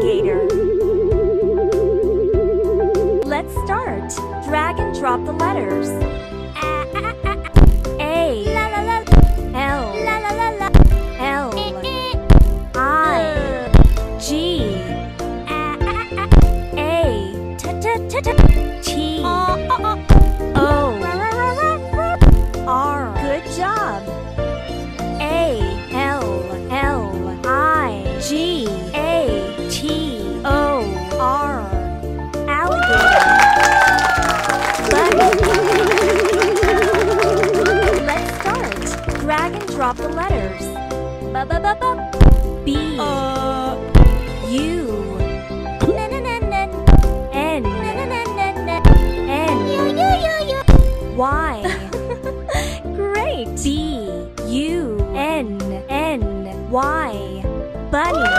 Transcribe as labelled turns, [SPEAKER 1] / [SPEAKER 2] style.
[SPEAKER 1] alligator. Let's start. Drag and drop the letters. A, L, L, I, G, A, T, O, R. Good job. A, L, L, I, G, A, T, O, R. Alligator. Let's start. Drag and drop the letters. B, U, N, Y. Great. B, U, N, Y. Bunny.